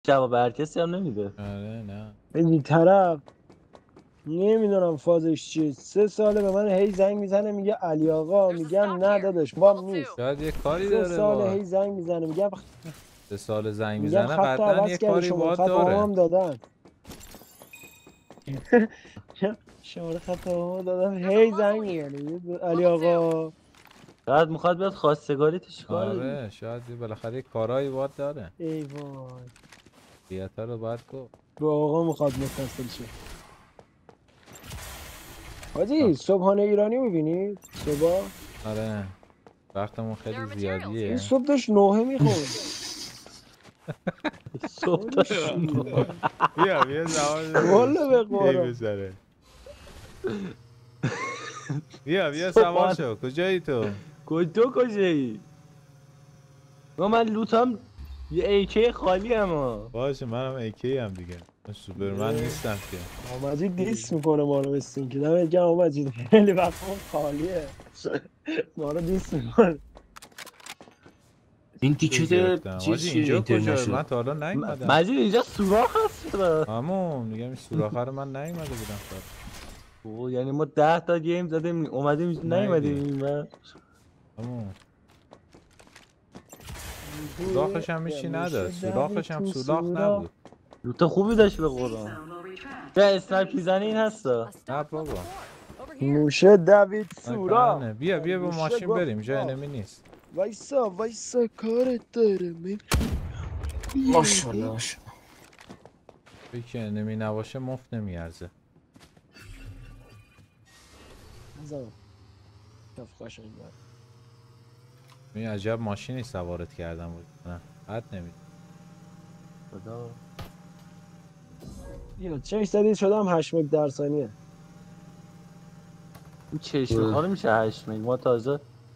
جواب هر کسی هم نمیده. آره نه این طرف نمیدونم فازش چیه 3 ساله به من هی زنگ میزنه میگه علی آقا، میگم نه داداش وام نیست. شاید یه کاری 3 داره ساله با هی زنگ میزنه میگم 3 سال زنگ میگم میزنه خط قطعا عوض یه کرده، کاری شماره باهات خط داره. هم دادن. شماره خط هم دادن هی زنگ میزنه علی آقا. شاید میخواد بیاد خواستگاری تو چیکار داری؟ آره شاید بالاخره یه کارایی باهات داره. ای وای دیتا رو باید گفت. به آقا میخواد متصل شه. حاجی صبحانه ایرانی میبینی؟ صبح آره وقتمون خیلی این زیادیه. صبح داشت نوحه میخوند. صبح تا شام. بیا زمان والا به کی قرآن بذاره. بیا سوار صبحانه. شو. کجایی تو؟ کجایی؟ من لوتام یه ایکه خالی اما. باشه منم ایکی هم دیگه. من سوپرمن نیستم که. مجید دیس میکنه ما رو بستین که دمت گرم مجید، خیلی وقت خالیه ما رو دیس میکنه. این چیز تیکت گرفتم چیز حاجی. چیه اینجا کجا؟ اینترنشنال؟ من تا حالا نیومدم. مجید اینجا سوراخ هست چرا؟ همون میگم این سوراخه رو من نیومده بودم تا. اوه یعنی ما 10 تا گیم زدیم اومدیم نیومدیم این. همون سوراخش هم میشی نداشت. سوراخش هم سوراخ نبود. لوت خوبی داشت به قرآن. به اسنایپی زنی این هستا. نه بابا موشه دوید سورا. سایپرانه. بیا با موشه ماشین گفت بریم جای آه. انمی نیست. وایسا کارت داره ماشاءالله توی که انمی نباشه مفت نمیارزه. این عجب ماشینی سوارت کردم بود. نه حد نمید. خدا. یا چه زدید شدم 8 مگ در ثانیه. این چشم خواهر میشه 8 مگ. ما تازه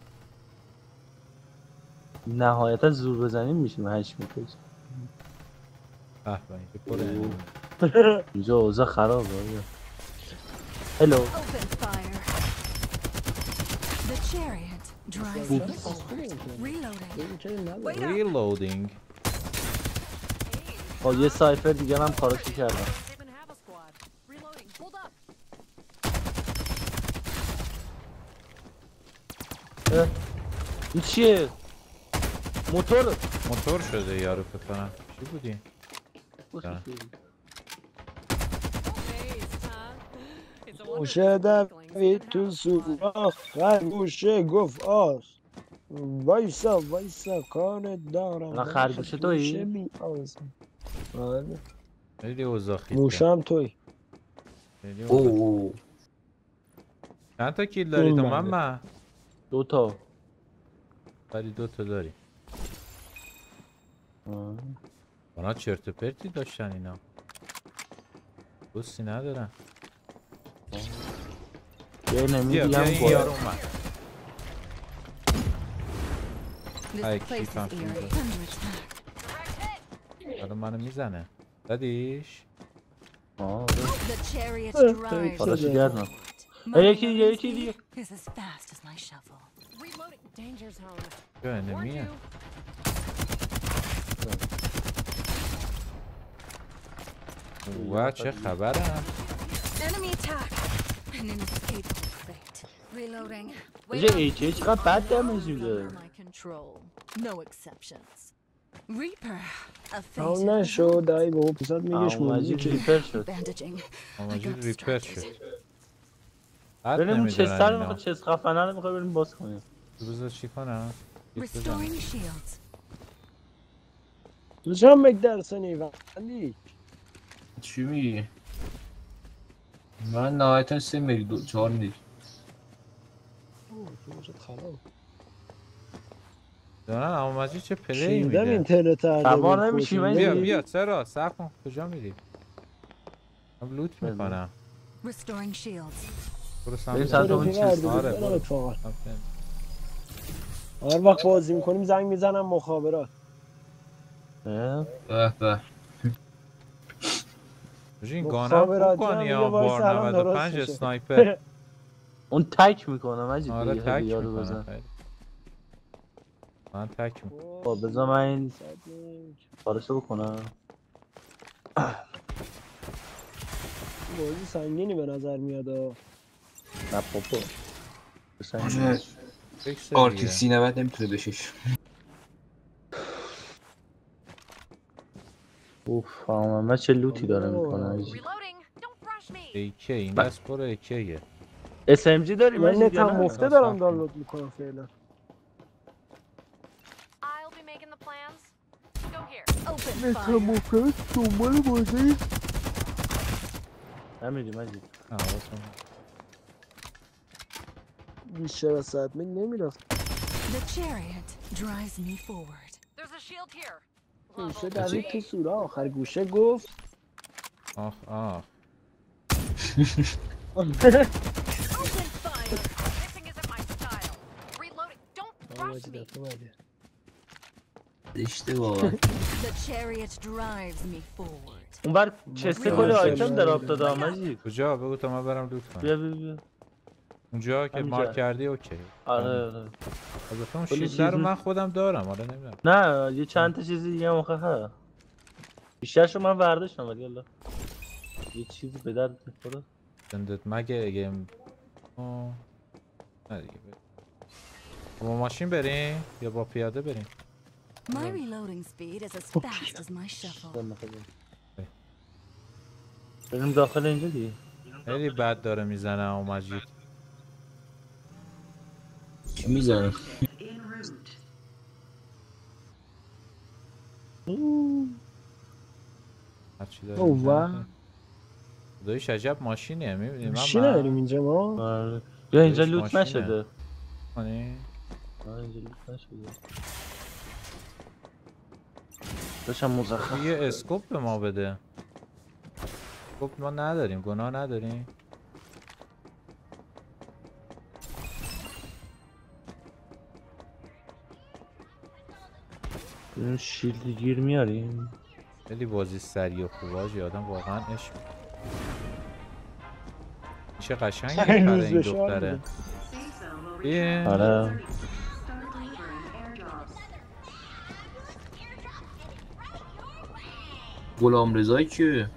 نهایتا زور بزنیم میشیم 8 مگ. به اینجا پر انمی. اینجا اوضاع خرابه. هلو ریلودینگ. یه سایفر دیگه هم کاراشو کردم. این چیه؟ موتور شده یارو فکر کنم. چی بودی؟ موشه دوید تو سوراخ، خرگوشه گفت آخ. وایسا کارت دارم. الان خرگوشه تویی؟ بی آزم. آره خیلی اوضاع خیته. موشه هم توی. خیلی اوضاع. اوه چند تا کیل داری تو این ماما؟ 2 تا. ولی 2 تا داری. اونا چرت و پرتی داشتن اینا. بوسی ندارن. یه نمیدیم بیا این یارو باید. اومد. های کیفم شده. حالا منو میزنه. زدیش؟ کاراشو کردم. یکی دیگه. جو انمیه. و چه خبره؟ اینجا ایچه چقدر بد دمیج میده. تمام نشد دایی به اون پیسات میگش مجید ریپر شد. مجید ریپر شد. بریم چه سر میخواد چه خفنه رو میخواد بریم باز کنیم. بذار چی کنم؟ چند مگ در ثانیه ولی چی میگی؟ من نهایتا 3 مگ 4 مگ. دارن اما مجید چه پلی شیردم میده؟ اینترنت هر سوار نمیشی مجید؟ بیا چرا؟ صرف کن کجا میری؟ من لوت میکنم. برو بریم سمت سمت اون چیز. آره برو. هر وقت بازی میکنیم زنگ میزنم مخابرات. به به این گانم خوب کن یا بار 95 اسنایپر. اون تک میکنه مجید. آره تک یارو میکنه. بزن. من تک میکنم. بذار من این کارشو بکنم. بازی سنگینی به نظر میاد. نه بابا آره فکر RTC 90 نمیتونه بشش. اوف من چه لوتی داره میکنه. Reloading. Don't rush me. ایکه این دست برو ایکه. SMG داری من مجید یا نتم نه؟ مفته دارم دانلود میکنم فعلا. I'll be making the plans. Go here. Open نتم fire. مفته دنبال بازی. نمیدی مجید. بیشتر از 100 میل نمیرفت. The chariot drives me forward. There's a shield here. گوشه دوید تو سوره آخر گوشه گفت آخ Open fire. Missing isn't my style. Reloading. Don't rush me. اشتباه. The chariot drives me forward. اون بر چسته کلی آیتم در آب داده مجید. کجا بگو تا من برم لوت کنم. بیا اونجا که همینجا. مارک کردی اوکی. آره البته اون کلی شیلدر رو چیز من خودم دارم آره نمیدونم. نه یه چند تا چیزی دیگه هم آخه هست. بیشترشو من برداشتم ولی الله یه چیزی به درد میخوره. زندت مگه نه دیگه با ماشین بریم یا با پیاده بریم؟ My reloading speed is as fast as my shuffle. بریم داخل اینجا دیگه. خیلی بد داره میزنه و مجید. چی میزنه؟ هرچی داره اوه میزنه. دایش عجب ماشینیه میبینی چی نداریم اینجا ما؟ آره بیا اینجا بهش لوت ماشینه. نشده. کنی؟ آره اینجا لوت نشده. داشتم مزخرف. یه اسکوپ به ما بده. اسکوپ ما نداریم گناه نداریم. این شیلد گیر میاریم. خیلی بازی سریع و خوبه آدم واقعا عشق میشه قشنگه برای این دختره. بیا آره غلام رضایی که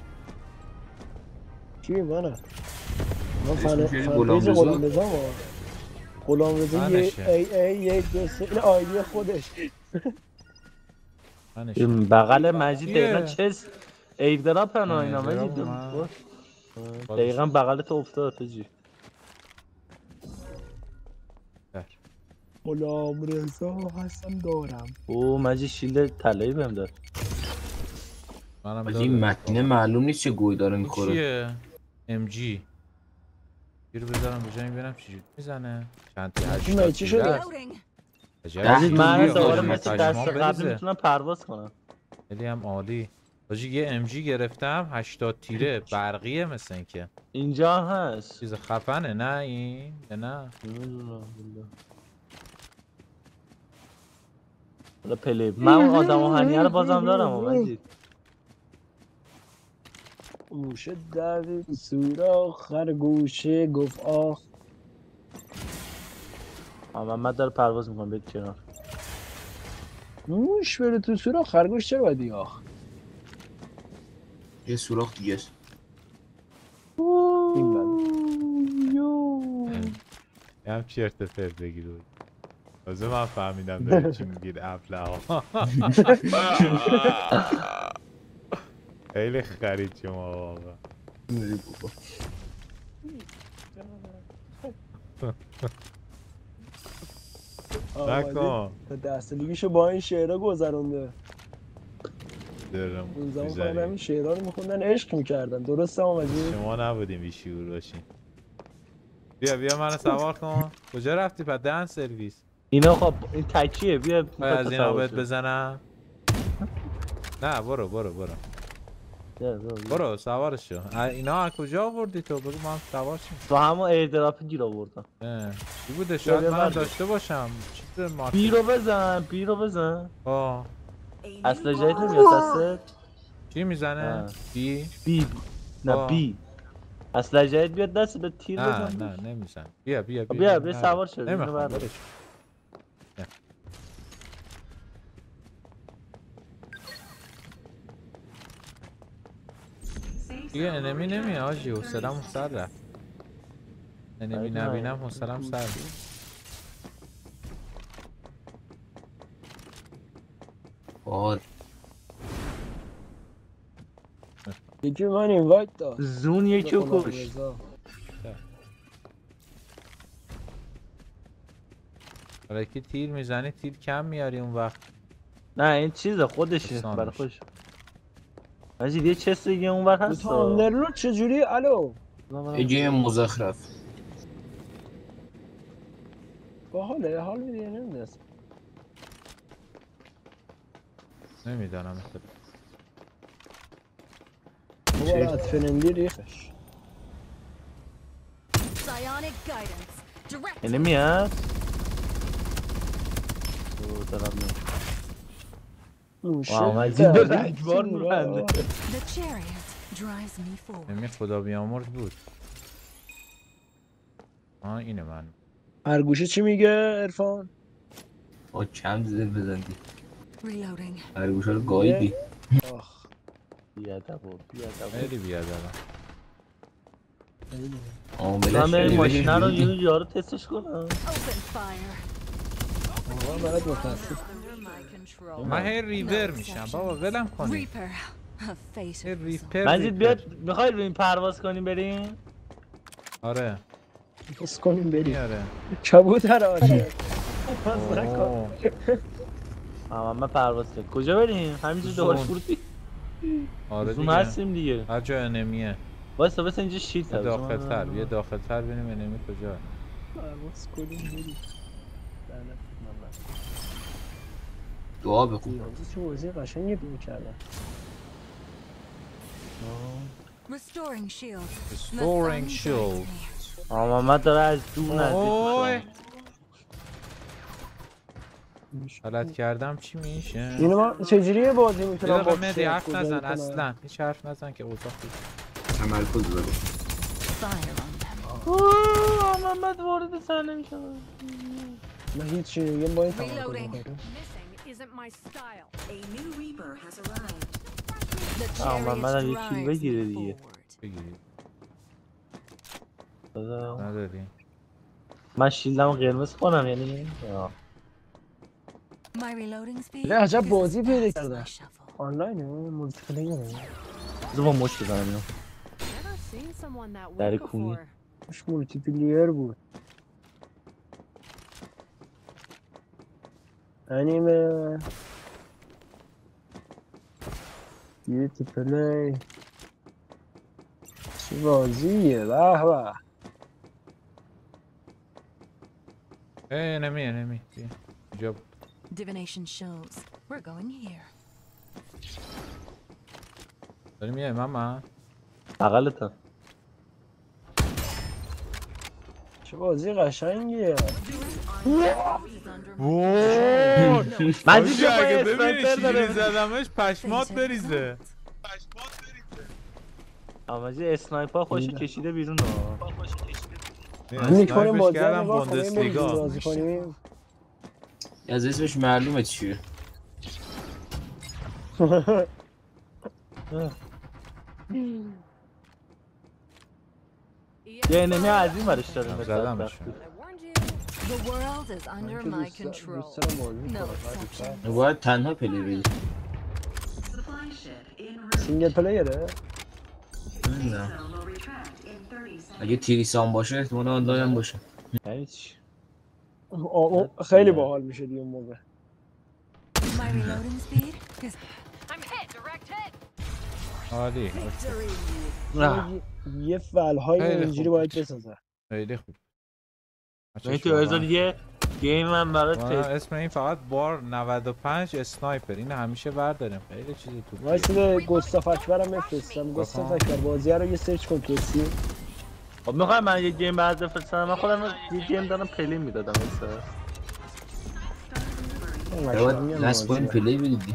کی منم؟ من اسمش فن غلام پیج رضا. غلام رضا ما. غلام رضا یه منشه. ای 1 2 3 این آیدی خودش. منش. این بغل مجید کیه؟ دقیقا چست ایردراپ هنو اینا ایردراپ مجید اومد. دقیقا بغل تو افتاد تو جی. غلام رضا هستم دارم. او مجید شیلد طلایی بهم داد. منم ولی این متینه معلوم نیست چه گوی داره این میخوره. چیه؟ MG گیرو بذارم به جایی ببینم چجوری میزنه. چند تا این من چی شده؟ Reloading. مجید من جوری دوباره آدم مثل پشمام دست قبلی میتونم پرواز کنم. خیلی هم عالی. حاجی یه MG گرفتم 80 تیره برقیه مثل اینکه. اینجا هم هست. چیز خفنه نه این؟ یا نه؟ نمیدونم والله. حالا پلی من اون آدم آهنیه رو بازم دارم مجید. گوشه دوید سوراخ خرگوشه گفت آخ. محمد داره پرواز میکنه بید کنار. موش بره تو سوراخ خرگوش چه بدی آخ. یه سوراخ دیگه است. این بده یه هم چرت پرت بگیر تازه من فهمیدم داره چی میگید ابله ها. خیلی خرید شما واقعا. نکن تا دست لیگیشو با این شعرها گذرونده. دارم اون زمان می‌ذاری. خودم این شعرها رو میخوندن عشق میکردن. درسته آمدی؟ شما نبودیم بیشعور باشین. بیا منو سوار کن. کجا رفتی پس دهن سرویس؟ اینا خب این تکیه بیا از اینا بهت بزنم. نه برو برو سوارش شو. اینا از کجا آوردی تو؟ بگو ما هم سوار شیم. تو همون ایردراپ گیر آوردم. چی بوده شاید بیا من بردار. داشته باشم. چی مارکت؟ بی رو بزن آه. اصلا جایت نمیاد دستت. چی میزنه؟ بی؟ بی نه بی اصلا جایت بیاد دست به تیر بزن. نه نمیزن. بیا بیا سوار شد. نمیخوام برش. دیگه انمی نمیاد آجی حوصله‌مون سر رفت. انمی نبینم حوصله‌م سر رفت. آه یکی من اینوایت داد زون یکی رو غلام کش. رضا. حالا که تیر میزنی تیر کم میاری اون وقت. نه این چیزه خودشه آسان برای میشه. خودش. مجید یه چست دیگه اون بر هست. دوتا آندرلود چجوری؟ الو یه مزخرف باحاله حال میده نمیده. نمیدانم بابا فرندی ریخش. Psionic guidance. Direct. انمی هست. او طرف موشه واو مجید داری رگبار چی میبنده. The chariot drives me forward. نمی خدا بیامرز بود. اینه من. هرگوشه چی میگه عرفان؟ با کم زده بزندی Reloading. هر گوشه رو گاییدی آخ بیادب و بیادب. خیلی بیادبم. عاملش من بریم خیلی ماشین رو بهش یه یارو تستش کنم. Open fire. آقا برات متاسف. Under my control. من هی ریور میشم بابا ولم کنی. Reaper. A fate هی of ریپر مجید بیاد میخوای بریم پرواز کنیم بریم. آره بس کنیم بریم. میاره. کبوتر آشه. پس نکن. اوه. من پرواز کنیم کجا بریم همینجا دوباره زون. فروتی. آره زون دیگه. هستیم دیگه. هر جا انمیه. واسه بس اینجا شیت بیا هست. داخل‌تر بیا داخل‌تر ببینیم انمی کجا. پرواز کنیم بریم. دعا بخون چه بازی قشنگی بیم کردن. restoring shield. Restoring shield. محمد داره از دور اوه. نزدیک میشه. غلط کردم چی میشه؟ اینو من چجوریه بازی یه میتونم دقیقه با مهدی حرف گذاری نزن کنم؟ اصلا هیچ حرف نزن که اوضاع خوب. تمرکز داره Fire on them. اوه، محمد وارد صحنه میشه. من هیچی دیگه با این تمرکز Reloading. میکنم. Missing isn't my style. A new reaper has arrived. The Ah, chariot man, یکی drives بگیره me دیگه. forward. بگیرید بذار. نداری. من شیلدمو قرمز کنم یعنی یا. My reloading speed. نه عجب is بازی as پیدا fast as کردم. my shuffle. آنلاینه مولتی پلیره. بذار با مش بزنم اینو. Never seen someone that Dari weak kuni. before. مش مولتی پلیر بود. انیمه بیوتی پلی چه بازیه به به. انمی بیا اینجا بود. Divination shows. We're going here. داری میای من بغلتم. چه بازی قشنگیه. مجید بیا با اگه ببینی اسنایپر چجوری داره. زدمش پشمات Fate بریزه. مجید اسنایپر خوش کشیده بیرون ها. میکنیم بازی رو کردم نگاه کنیم بریم بوندسلیگا. بازی کنیم. از اسمش معلومه چیه یه انمی از این برش داریم. زدمش. I warned you. The world is under my control. دوست دارم بازی No کنم. exception. باید تنها پلی بدی سینگل پلیره؟ نمیدونم اگه تیریسان باشه احتمال آنلاین هم باشه یعنی چی؟ خیلی باحال میشه دیگه اون موقع. My reloading speed is I'm hit. Direct hit. عالی. یه فلهای خیلی اینجوری خوب. باید بسازه. خیلی خوب. این تو ازاد یه گیم من برات تست. اسم این فقط بار 95 اسنایپر این همیشه برداریم خیلی چیزی تو وایسی به گستاف اکبرم بفرستم. گستاف اکبر بازی رو یه سرچ کن کسی. خب میخوای من یه گیم بعد بفرستم. من خودم یه گیم دارم پلی میدادم مثلا. باید نصب کنیم پلی بدی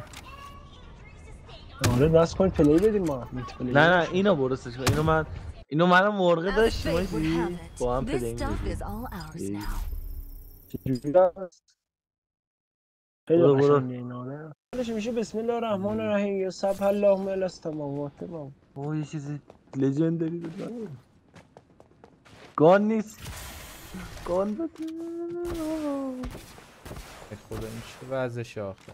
آره دست کن پلی بدیم ما. نه اینو برسش کن. اینو منم مرغ as داشتیم fate would آجی. have با هم it. پلی This stuff میدادیم. is all ours Yeah. now. خیلی برو، برو. قشنگه اینا نه. میشه بسم الله الرحمن الرحیم یا سبح اللهم الی السماوات ما. اوه یه چیزی لژندری بزنه گان نیست گان بده ای خدا این چه وضعشه آخه.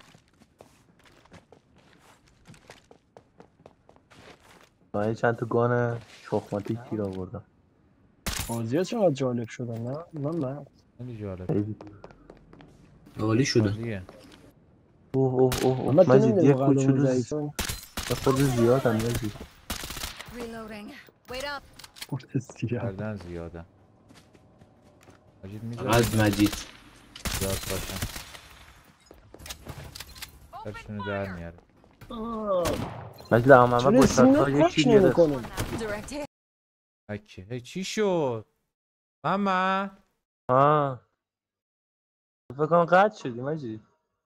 من چند تا گان شخماتی گیر آوردم بازی ها چقدر جالب شدن نه من خیلی جالب. خیلی عالی شده. بازیه. اوه من مجید نمیدونم یه قلبمون کوچولو ضعیفه. خود زیاد هم مجید Reloading. Wait up. خورد سیاه کردن زیاده. مجید میذاره فقط مجید. زیاد باشن. درشونو در میاره. مجید هم همه چرا با سینا شات‌ها یکی کاش گرفت نمیکنه Direct hit. اکی هی چی شد؟ محمد فکر کنم قطع شدی مجید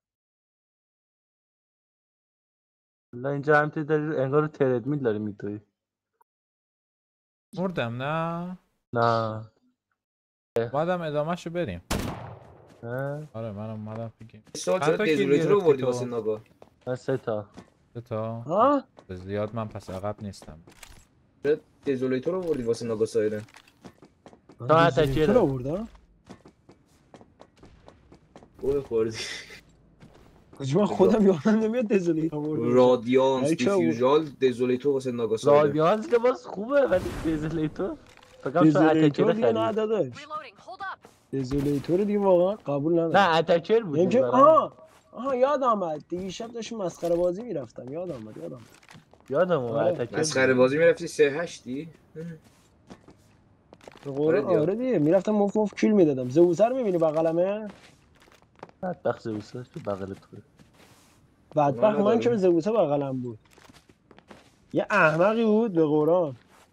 والله اینجا هم داری انگار تردمیل داری میدوی مردم نه؟ نه بعدم ادامهشو بریم. نه آره منم اومدم فکر. سوال چند چرا تا کیل دزولیتور رو گرفتی بردی تو؟ واسه ناگاه؟ من 3 تا سه تا؟ ها زیاد من پس عقب نیستم. چرا دزولیتور رو بردی واسه ناگاه سایره؟ تا اتکره. تو رو آوردم اوه خوردی. کجا من خودم یادم نمیاد دزولیت آوردم رادیانس ای چه بود؟ دیفیوژال دزولیتور واسه ناگاه سایره. رادیانس که باز خوبه ولی دزلیتور فکرم تو دزولیتور اتکره دیگه نه خرید داداش Reloading. Hold up. دزولیتور دیگه واقعا قبول ندارم نه اتکر بود اینکه می‌ذارم. آها یاد آمد دیگه شب داشتیم مسخره بازی میرفتم یاد آمد یادم اومد آره. اتکر مسخره بود. بازی میرفتی 3-8 به قرآن آره آره دیگه میرفتم مف کیل میدادم زوزر میبینی بغلمه بدبخت زوساش تو بغل تو بدبخت من نداریم. که به زوزه بغلم بود یه احمقی بود به قرآن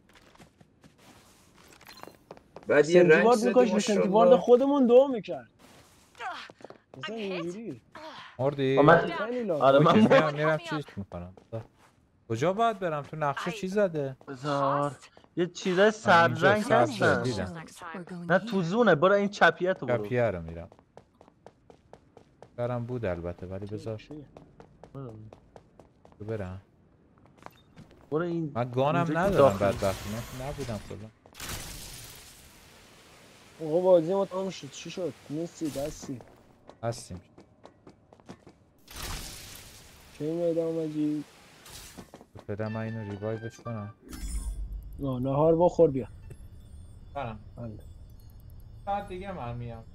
بعد یه رنگ سنتیوارد زدی میکاش به سنتیوارد ماشاءالله. خودمون دو میکرد مثلا I'm hit. اینجوری مردی؟ من خیلی لازم آره اوکی من میرم چیز میکنم. کجا باید برم؟ تو نقشه چی زده؟ بذار یه چیزای اینجا سبزنگ سبزه، هستن دیدم. We're going نه here. تو زونه برو این چپیت رو برو کپیه رو میرم. برم بود البته ولی بذار تو برم. برو این من گانم اینجا که ندارم داخل. بدبختی. من نبودم کلا. آقا بازی ما تمام شد چی شد نیستی دستی هستیم. چه میدم مجید فعلا من اینو ریوایوش کنم. نهار بخور بیا برم. بله. بعد دیگه من میام.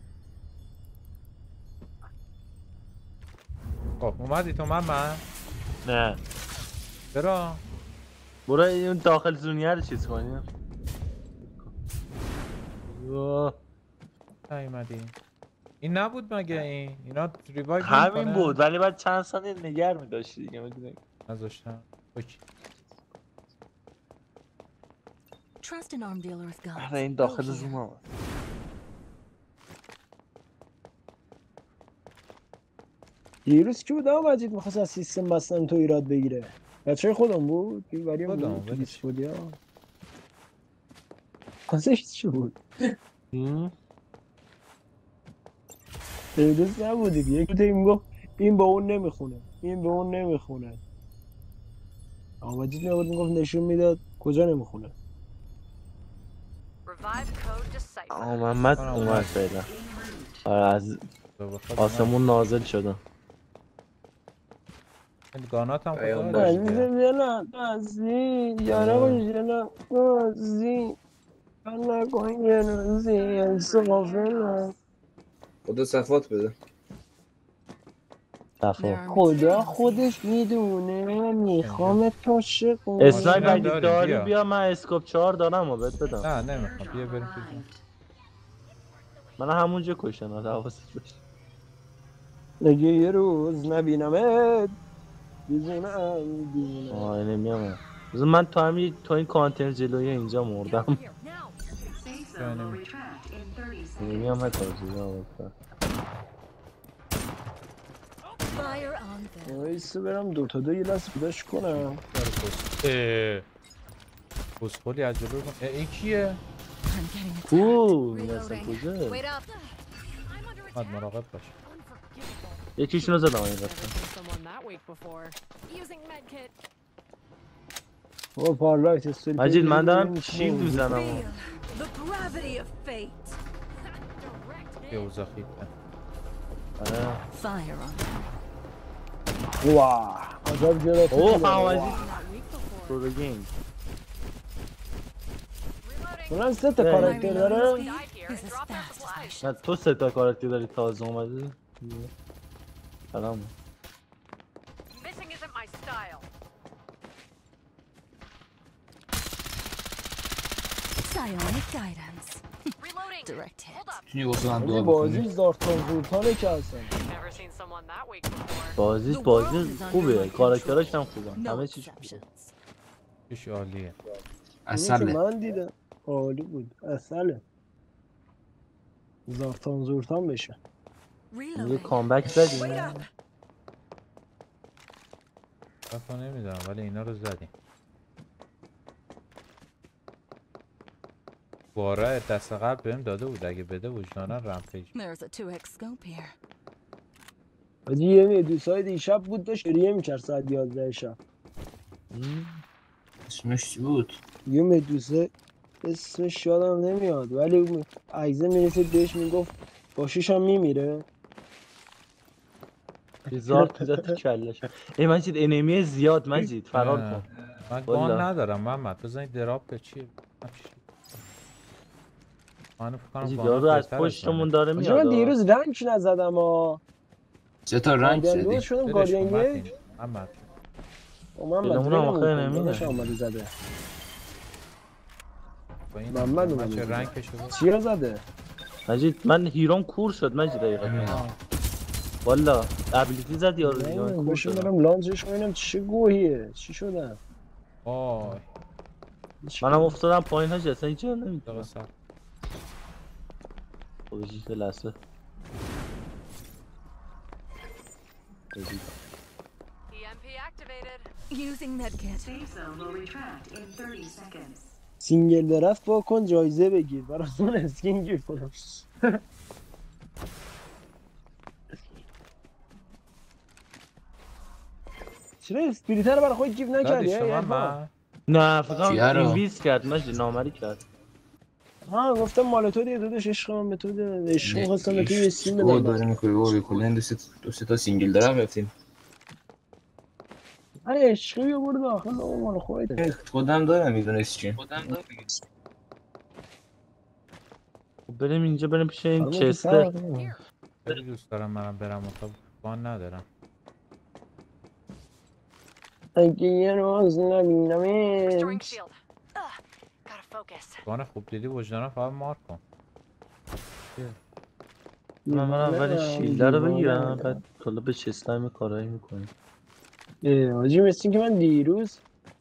خب اومدی تو من؟ نه چرا؟ برو این داخل زونیه رو چیز کنیم نیومدی. این نبود مگه این؟ اینا ریوایو همین نمی‌کنه؟ بود ولی بعد چند ثانیه نگر می‌داشتی دیگه میدونی نذاشتم. اوکی. Trust an arm dealer with guns. آره این Go داخل here. زوم هم دیروز کی بود آقا مجید می‌خواست از سیستم بستن تو ایراد بگیره بچه خودم بود که بریم خودم، بود تو ولش. دیسکورد ها خواستش چی بود دیروز نبودید یکی تو این گفت این به اون نمیخونه این به اون نمیخونه آقا مجید می‌آورد میگفت نشون میداد کجا نمیخونه Revive code decipher. محمد اومد فعلا آره از بخواد آسمون نازل شدم این گانات هم پیام کجا باش داشتی؟ جلم دازی جانم جلم دازی انا کوین زی سوفن خدا صفات بده. There صفا are خدا materials خودش میدونه میخوام تو شکو اسنایپ ماشینم اگه داریم، داری بیا. بیا من اسکوپ 4 دارم و بهت بدم نه نمیخوام. بیا بریم پیش. من همونجا کشتن حواست باشه اگه یه روز نبینمت دیوونم آه نمیام بذار من تو این کانتر جلوی اینجا مردم Here, now. نمیام حتی آجیزا Fire on them. وایسا برم دوتا دو یه لحظه پیداش کنم بسخولی از جلو کن. این کیه؟ I'm getting attacked. اوه این اصلا کجا Wait up. I'm under باید attack. مراقب باش. Unforgivable. یکیشونو زدم این Never رفتم seen someone that weak before. Using medkit. او پارلایت استوری مجید من دارم پیج شیلد می‌کنم. میزنم. Feel the gravity of fate. یه اوزاخی آره. Fire on واه عجب جرأتی اوه داره. مجید not weak before. رو بگیم. اونم سه تا Yeah. کاراکتر داره. Is as fast as my نه تو سه تا کاراکتر داری تازه اومده. سلام. Missing isn't my style. psionic guidance. Reloading. Direct hit. Hold up. میتونی واسه من این دعا بازی بکنی؟ زارتان زورتانه که اصلا. Never seen someone that weak before. بازی خوبه، کاراکتراش هم خوبه. No همه چیش خوبه. exceptions. پیش عالیه اینی که اصله من دیدم عالی بود اصله زارتان زورتان بشه. یه Reloading. کامبک زدیم. رفا نمیدونم ولی اینا رو زدیم. باره دست قبل بهم داده بود اگه بده وجدانا رمپیج. There's a 2x scope here. حاجی یه مدوسای دیشب بود داشت ریه میکرد ساعت 11 شب. اسمش چی بود؟ یه مدوسه اسمش یادم نمیاد ولی اون عیزه میرسید بهش میگفت باشیش هم میمیره. هزار تو زد تو کلش. ای مجید انمی زیاد مجید فرار نه. کن. من والا. گان ندارم محمد بزنید دراپ چی؟ من فکر کنم مجید گانا یارو از بهتر پشتمون منه. داره حاجی میاد. من دیروز رنگ نزدم ها. سه تا رنگ گاردین زدی. دو شدم دلش گاردین اومد یک. این. محمد من دلمون هم آخه نمیاد. داداش آمده زده. با این محمد من چه اومد. رنگ کشیده چیا زده؟ مجید من هیروم کور شد مجید دقیقا. والا ابیلیتی زد یارو دیگه من کور باشم شدم. برم لانچش کنم چه گوهیه چی شدم؟ آی منم افتادم پایین هاش اصلا هیچ جا نمیدونم. درست خودشی یه لحظه. EMP activated. Using medkit. Safe zone will retract in 30 seconds. سینگل درفت با کن جایزه بگیر برای اون اسکین گیر کنم. چرا اسپریتر برای خود گیف نکردی؟ دادی شما ها من نه فکر چیه کنم رو؟ اینویز کرد مجید نامری کرد. گفتم مال تو دیگه داداش عشق من به تو ده عشق می‌خواستم به تو یه سیم گل بدم. داره میکنی بابا کلا دو سه تا سینگل دارم رفتیم. آره عشقی برد آخه اون مال خودت. خودم دارم میدونست چی. خب بریم اینجا بریم پیش این آره، من که چسته. فرق نمی‌کنه. خیلی دوست دارم منم برم اتاق گان ندارم. اگه یه روز Restoring نبینمت. shield. Gotta focus. گان خوب دیدی وجدانا فقط مار کن. من اول دیوانه، شیلده رو بگیرم دیوانه. بعد کلا به چسته هم کارایی میکنیم. حاجی مثل این که من دیروز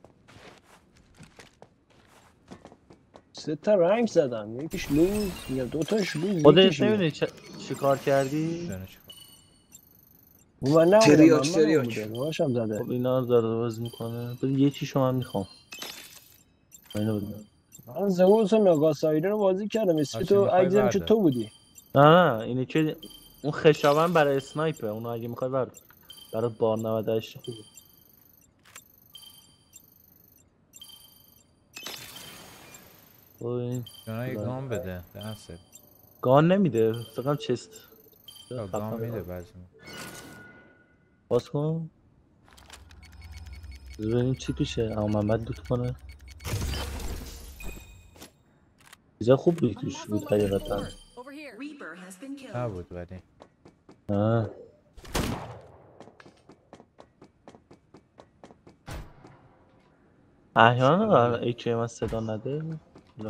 3 تا رنگ زدم یکیش لوز یا 2 تاش لوز خودت یکیش نمیدونی چی کار کردی؟ میدونی چیکار. من نبودم تریاک، من تریاک. بوده باشم زده. خب اینا رو داره باز میکنه. بذار یکیشو من میخوام. اینو بده. من زئوس و ناگاسایری رو بازی کردم اسمی هاشم تو می‌خوای اگزم که بردار. تو بودی. نه اینه که اون خشابن برای اسنایپه. اونو اگه میخوای بردار. برای بار 98 خوبه. خب این جانا یه گان بده دنسل. گان نمیده فکر کنم چست. گان میده بعضی باز کن. بذار ببینیم چی توشه. اما محمد دوت کنه. چیزا خوب بود توش بود حقیقتا. Over here. Reaper has been killed. نبود ولی آه. احیانا قرار ایکی من صدا نده. نه.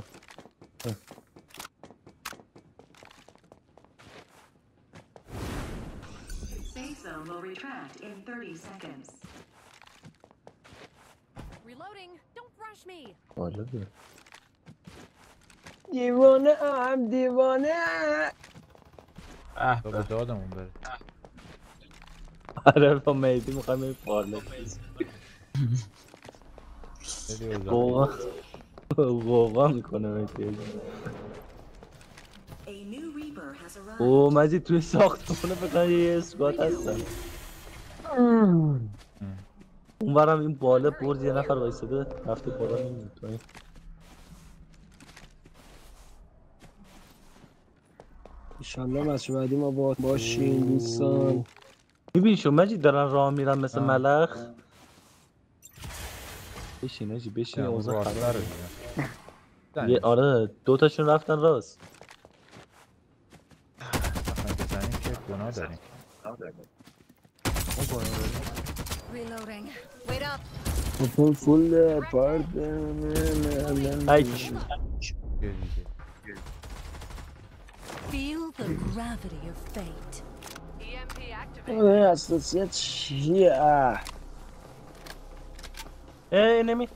Safe zone will retract in 30 seconds. Reloading. Don't rush me. جالبه. دیوانه هم دیوانه. اه تو به دادمون بره. آره با میدی میخوایم این پارله. خیلی اوضاع قوقا قوقا میکنه میدی. A new Reaper has arrived. او مجید توی ساختمونه فکر کنم یه اسکات هستن. اونورم این بالا برد یه نفر وایساده رفته بالا نمیدونم تو این انشالله مسئول بعدی ما باشیم دوستان. میبینی شو مجید دارن راه میرن مثل ملخ. بشین اجی بشین اون اوضاع راستر خرابه. رو یه آره دوتاشون رفتن راست. بزنیم که گناه داریم. Reloading. Wait up. فول پارت ایچ بیا دیگه. Feel the gravity of fate. EMP activated. اساسیت چیه؟ نمی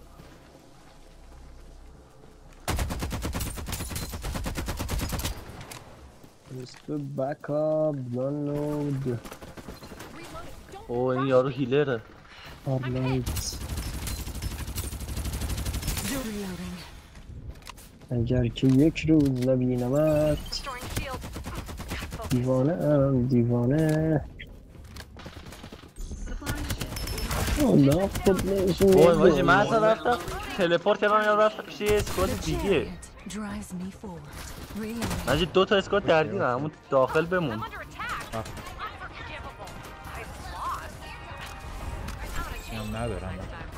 Mr. Backup download Reloading. Don't او این rush یارو me. هیلره. Alright. Reloading. اگر که یک روز نبینمت Restoring shield. Focus. دیوانه ام دیوانه. Supply ship. اوه خود نشون اوه ماجی میده. من اصلا رفتم تلپورت کردم یا رفتم پیش یه اسکواد The دیگه. chariot drives me forward. Reloading. ماجی دو تا اسکواد درگیرن همون داخل بمون. I'm under attack. Unforgivable. I lost. I'm out of هم ندارم.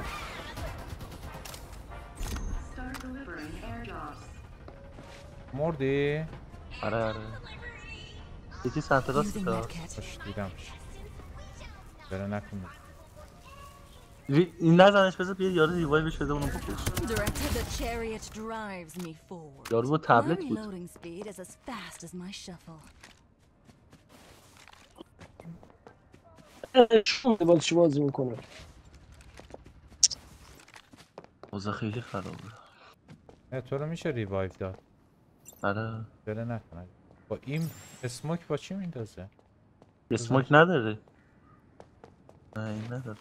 Start delivering airdrops. مردی؟ آره یکی سمت راست Using داد. medkit. باش دیدمش. بره نکنه. این نزنش بذار بیا یارو ریوایوش بده اونو بکش. Directed, the chariot drives me forward. یارو با My تبلت بود. reloading speed is as fast as my shuffle. با چی بازی میکنه؟ اوضاع خیلی خرابه. تو رو میشه ریوایو داد. آره بره نکنه. با این اسموک با چی میندازه؟ اسموک نداره. نه این نداره.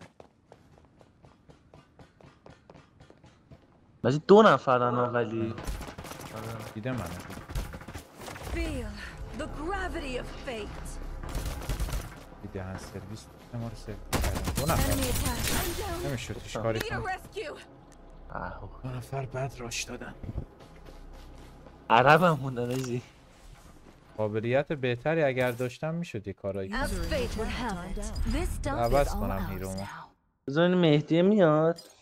ماجی دو نفرن ولی دیده منه. Feel the gravity of fate. دیده هن سرویس ما رو سرویس کردن. دو نفر Enemy attack. I'm down. نمیشه توش کاری Need a کنم. rescue. آهو دو نفر بد راش دادن. عرب هم موندن ازی. قابلیت بهتری اگر داشتم میشد یه کارایی As fate would have it, this dump عوض is all کنم ours هیرومو. now. بذار این مهدی میاد